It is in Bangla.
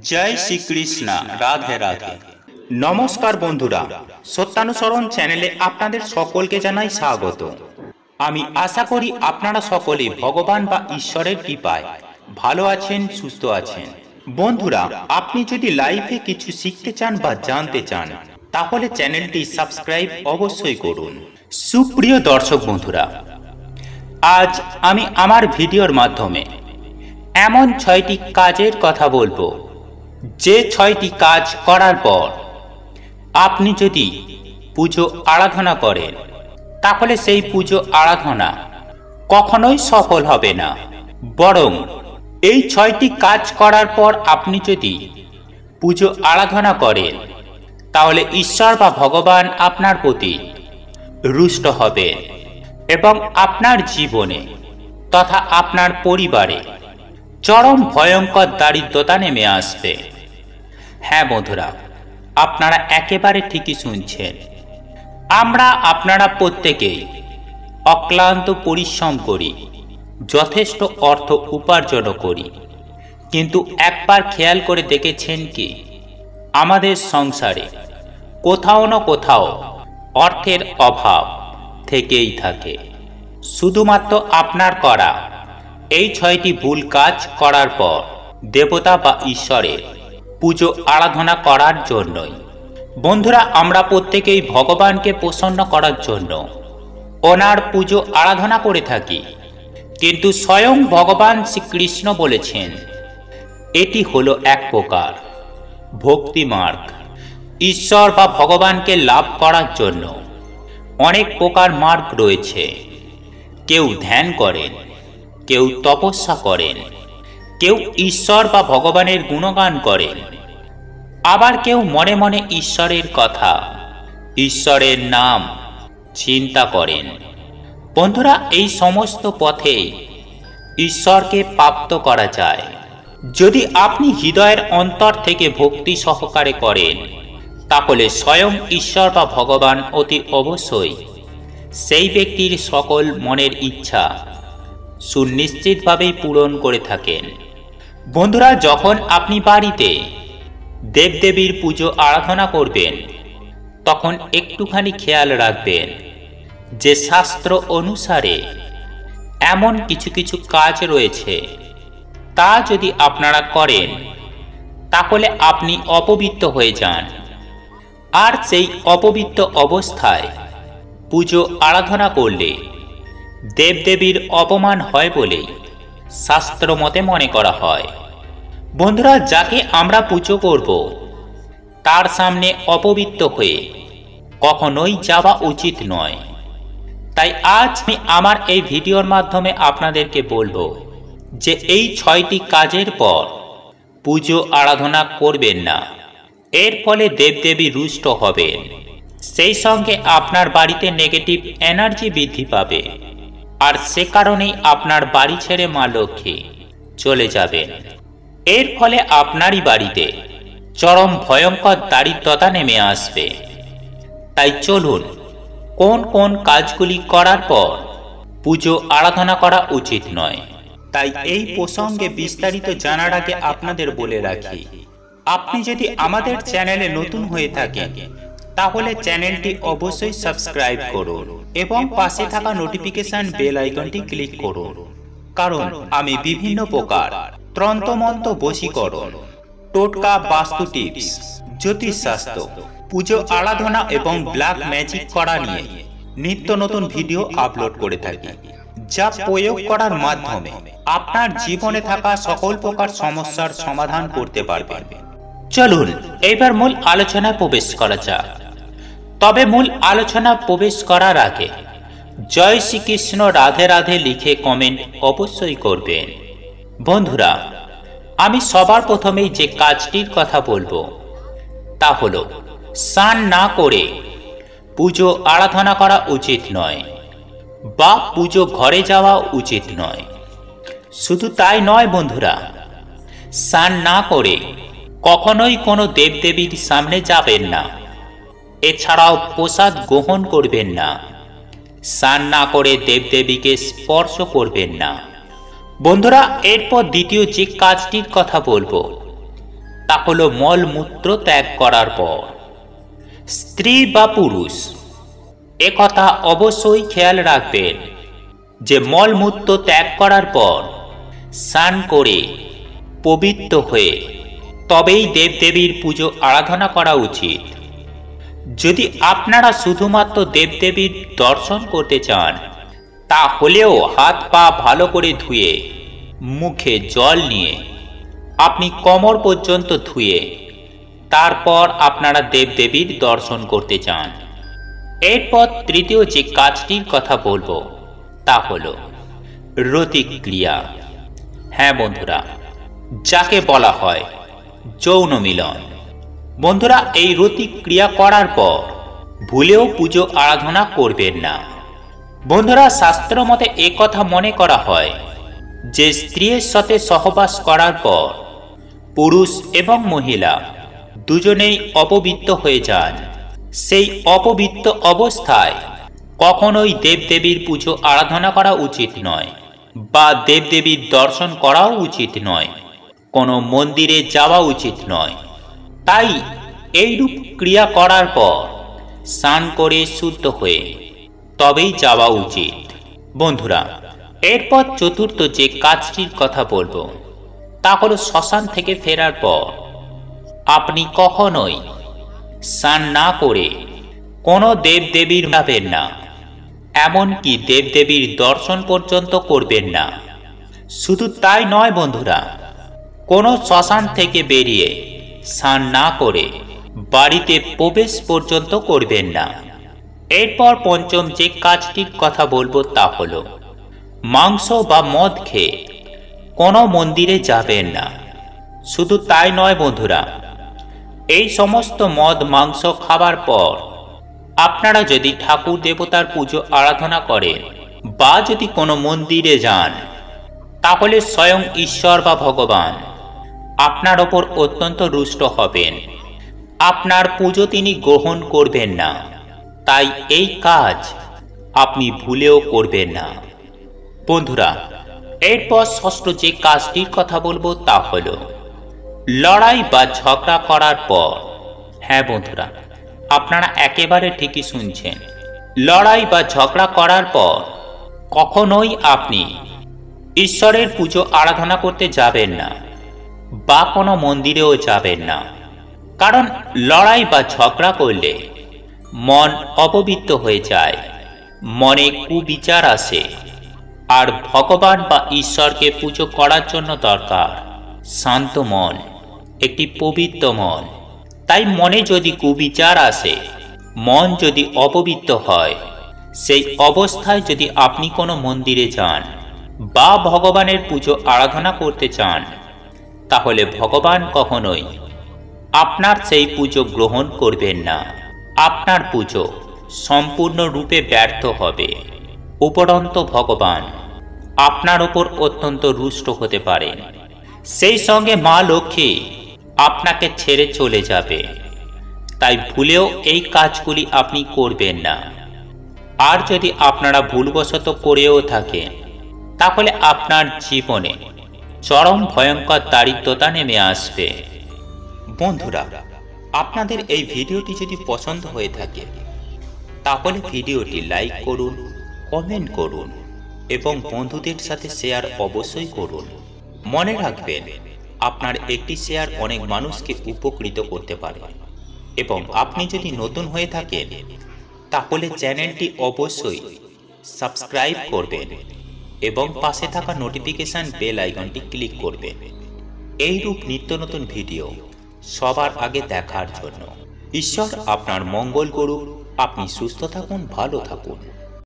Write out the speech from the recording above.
জয় শ্রীকৃষ্ণ। রাধে রাধে। নমস্কার বন্ধুরা, সত্যানুসরণ চ্যানেলে আপনাদের সকলকে জানাই স্বাগত। আমি আশা করি আপনারা সকলে ভগবান বা ঈশ্বরের কৃপায় ভালো আছেন, সুস্থ আছেন। বন্ধুরা, আপনি যদি লাইফে কিছু শিখতে চান বা জানতে চান তাহলে চ্যানেলটি সাবস্ক্রাইব অবশ্যই করুন। সুপ্রিয় দর্শক বন্ধুরা, আজ আমি আমার ভিডিওর মাধ্যমে এমন 6টি কাজের কথা বলবো, যে 6টি কাজ করার পর আপনি যদি পুজো আরাধনা করেন তাহলে সেই পুজো আরাধনা কখনোই সফল হবে না, বরং এই 6টি কাজ করার পর আপনি যদি পুজো আরাধনা করেন তাহলে ঈশ্বর বা ভগবান আপনার প্রতি রুষ্ট হবেন এবং আপনার জীবনে তথা আপনার পরিবারে চরম ভয়ঙ্কর দারিদ্রতা নেমে আসবে। হ্যাঁ বন্ধুরা, আপনারা একেবারে ঠিকই শুনছেন। আপনারা প্রত্যেকেই অক্লান্ত পরিশ্রম করি, যথেষ্ট অর্থ উপার্জন করি, কিন্তু একবার খেয়াল করে দেখেছেন কি আমাদের সংসারে কোথাও না কোথাও অর্থের অভাব থেকেই থাকে। শুধুমাত্র আপনার করা এই 6টি ভুল কাজ করার পর দেবতা বা ঈশ্বরের পুজো আরাধনা করার জন্যই। বন্ধুরা, আমরা প্রত্যেকেই ভগবানকে প্রসন্ন করার জন্য ওনার পুজো আরাধনা করে থাকি, কিন্তু স্বয়ং ভগবান শ্রীকৃষ্ণ বলেছেন এটি হলো এক প্রকার ভক্তি মার্গ। ঈশ্বর বা ভগবানকে লাভ করার জন্য অনেক প্রকার মার্গ রয়েছে। কেউ ধ্যান করেন, কেউ তপস্যা করেন, কেউ ঈশ্বর বা ভগবানের গুণগান করেন, আবার কেউ মনে মনে ঈশ্বরের কথা, ঈশ্বরের নাম চিন্তা করেন। বন্ধুরা, এই সমস্ত পথে ঈশ্বরকে প্রাপ্ত করা যায় যদি আপনি হৃদয়ের অন্তর থেকে ভক্তি সহকারে করেন, তাহলে স্বয়ং ঈশ্বর বা ভগবান অতি অবশ্যই সেই ব্যক্তির সকল মনের ইচ্ছা সুনিশ্চিতভাবেই পূরণ করে থাকেন। বন্ধুরা, যখন আপনি বাড়িতে দেবদেবীর পুজো আরাধনা করবেন তখন একটুখানি খেয়াল রাখবেন যে শাস্ত্র অনুসারে এমন কিছু কিছু কাজ রয়েছে, তা যদি আপনারা করেন তাহলে আপনি অপবিত্র হয়ে যান, আর সেই অপবিত্র অবস্থায় পুজো আরাধনা করলে দেবদেবীর অপমান হয় বলেই শাস্ত্র মতে মনে করা হয়। বন্ধুরা, যাকে আমরা পুজো করব তার সামনে অপবিত্র হয়ে কখনোই যাওয়া উচিত নয়। তাই আজ আমি আমার এই ভিডিওর মাধ্যমে আপনাদেরকে বলবো যে এই 6টি কাজের পর পুজো আরাধনা করবেন না। এর ফলে দেবদেবী রুষ্ট হবেন, সেই সঙ্গে আপনার বাড়িতে নেগেটিভ এনার্জি বৃদ্ধি পাবে, আর সে কারণেই আপনার বাড়ি ছেড়ে মা লক্ষ্মী চলে যাবেন। এর ফলে আপনারই বাড়িতে চরম ভয়ঙ্কর দারিদ্রতা নেমে আসবে। তাই চলুন কোন কোন কাজগুলি করার পর পুজো আরাধনা করা উচিত নয়। তাই এই প্রসঙ্গে বিস্তারিত জানার আগে আপনাদের বলে রাখি, আপনি যদি আমাদের চ্যানেলে নতুন হয়ে থাকেন তাহলে চ্যানেলটি অবশ্যই সাবস্ক্রাইব করুন এবং পাশে থাকা নোটিফিকেশন বেল আইকনটি ক্লিক করুন, কারণ আমি বিভিন্ন প্রকার তন্ত্রমন্ত্র, বশীকরণ, টোটকা, বাস্তু টিপস, জ্যোতিষশাস্ত্র, পুজো আরাধনা এবং ব্ল্যাক ম্যাজিক করা নিয়ে নিত্য নতুন ভিডিও আপলোড করে থাকি, যা প্রয়োগ করার মাধ্যমে আপনার জীবনে থাকা সকল প্রকার সমস্যার সমাধান করতে পারবেন। চলুন এবার মূল আলোচনায় প্রবেশ করা যাক। তবে মূল আলোচনা প্রবেশ করার আগে জয় শ্রীকৃষ্ণ, রাধে রাধে লিখে কমেন্ট অবশ্যই করবেন। বন্ধুরা, আমি সবার প্রথমেই যে কাজটির কথা বলবো তা হলো স্নান না করে পুজো আরাধনা করা উচিত নয় বা পুজো ঘরে যাওয়া উচিত নয়। শুধু তাই নয় বন্ধুরা, স্নান না করে কখনোই কোনো দেবদেবীর সামনে যাবেন না, এছাড়াও প্রসাদ গ্রহণ করবেন না, স্নান না করে দেবদেবীকে স্পর্শ করবেন না। বন্ধুরা, এরপর দ্বিতীয় যে কাজটির কথা বলবো তা হলো মলমূত্র ত্যাগ করার পর। স্ত্রী বা পুরুষ একথা অবশ্যই খেয়াল রাখবেন যে মলমূত্র ত্যাগ করার পর স্নান করে পবিত্র হয়ে তবেই দেবদেবীর পুজো আরাধনা করা উচিত। যদি আপনারা শুধুমাত্র দেবদেবীর দর্শন করতে চান তাহলেও হাত পা ভালো করে ধুয়ে মুখে জল নিয়ে আপনি কোমর পর্যন্ত ধুয়ে তারপর আপনারা দেবদেবীর দর্শন করতে চান। এরপর তৃতীয় যে কাজটির কথা বলবো তা হলো রতিক্রিয়া। হ্যাঁ বন্ধুরা, যাকে বলা হয় যৌন মিলন। বন্ধুরা, এই রতিক্রিয়া করার পর ভুলেও পুজো আরাধনা করবেন না। বন্ধুরা, শাস্ত্র মতে একথা মনে করা হয় যে স্ত্রীর সাথে সহবাস করার পর পুরুষ এবং মহিলা দুজনেই অপবিত্র হয়ে যান। সেই অপবিত্র অবস্থায় কখনোই দেবদেবীর পুজো আরাধনা করা উচিত নয় বা দেবদেবীর দর্শন করাও উচিত নয়, কোনো মন্দিরে যাওয়া উচিত নয়। তাই এইরূপ ক্রিয়া করার পর স্নান করে শুদ্ধ হয়ে তবেই যাওয়া উচিত। বন্ধুরা, এরপর চতুর্থ যে কাজটির কথা বলবো তা হলো শ্মশান থেকে ফেরার পর আপনি কখনোই স্নান না করে কোনো দেবদেবীর যাবেন না, এমনকি দেবদেবীর দর্শন পর্যন্ত করবেন না। শুধু তাই নয় বন্ধুরা, কোনো শ্মশান থেকে বেরিয়ে স্নান না করে বাড়িতে প্রবেশ পর্যন্ত করবেন না। এরপর পঞ্চম যে কাজটির কথা বলবো তা হলো মাংস বা মদ খেয়ে কোনো মন্দিরে যাবেন না। শুধু তাই নয় বন্ধুরা, এই সমস্ত মদ মাংস খাবার পর আপনারা যদি ঠাকুর দেবতার পুজো আরাধনা করেন বা যদি কোনো মন্দিরে যান তাহলে স্বয়ং ঈশ্বর বা ভগবান আপনার ওপর অত্যন্ত রুষ্ট হবেন, আপনার পুজো তিনি গ্রহণ করবেন না। তাই এই কাজ আপনি ভুলেও করবেন না। বন্ধুরা, এরপর ষষ্ঠ যে কাজটির কথা বলবো তা হলো লড়াই বা ঝগড়া করার পর। হ্যাঁ বন্ধুরা, আপনারা একেবারে ঠিকই শুনছেন, লড়াই বা ঝগড়া করার পর কখনোই আপনি ঈশ্বরের পুজো আরাধনা করতে যাবেন না বা কোনো মন্দিরেও যাবেন না। কারণ লড়াই বা ঝগড়া করলে মন অপবিত্র হয়ে যায়, মনে কুবিচার আসে। আর ভগবান বা ঈশ্বরকে পুজো করার জন্য দরকার শান্ত মন, একটি পবিত্র মন। তাই মনে যদি কুবিচার আসে, মন যদি অপবিত্র হয়, সেই অবস্থায় যদি আপনি কোনো মন্দিরে যান বা ভগবানের পুজো আরাধনা করতে চান তাহলে ভগবান কখনোই আপনার সেই পুজো গ্রহণ করবেন না। আপনার পুজো সম্পূর্ণরূপে ব্যর্থ হবে। উপরন্ত ভগবান আপনার ওপর অত্যন্ত রুষ্ট হতে পারেন, সেই সঙ্গে মা লক্ষ্মী আপনাকে ছেড়ে চলে যাবে। তাই ভুলেও এই কাজগুলি আপনি করবেন না। আর যদি আপনারা ভুলবশত করেও থাকেন তাহলে আপনার জীবনে চরম ভয়ঙ্কর দারিদ্রতা নেমে আসবে। বন্ধুরা, আপনাদের এই ভিডিওটি যদি পছন্দ হয়ে থাকে তাহলে ভিডিওটি লাইক করুন, কমেন্ট করুন এবং বন্ধুদের সাথে শেয়ার অবশ্যই করুন। মনে রাখবেন, আপনার একটি শেয়ার অনেক মানুষকে উপকৃত করতে পারে। এবং আপনি যদি নতুন হয়ে থাকেন তাহলে চ্যানেলটি অবশ্যই সাবস্ক্রাইব করবেন এবং পাশে থাকা নোটিফিকেশন বেল আইকনটি ক্লিক করবেন এইরূপ নিত্য নতুন ভিডিও সবার আগে দেখার জন্য। ঈশ্বর আপনার মঙ্গল করুক। আপনি সুস্থ থাকুন, ভালো থাকুন।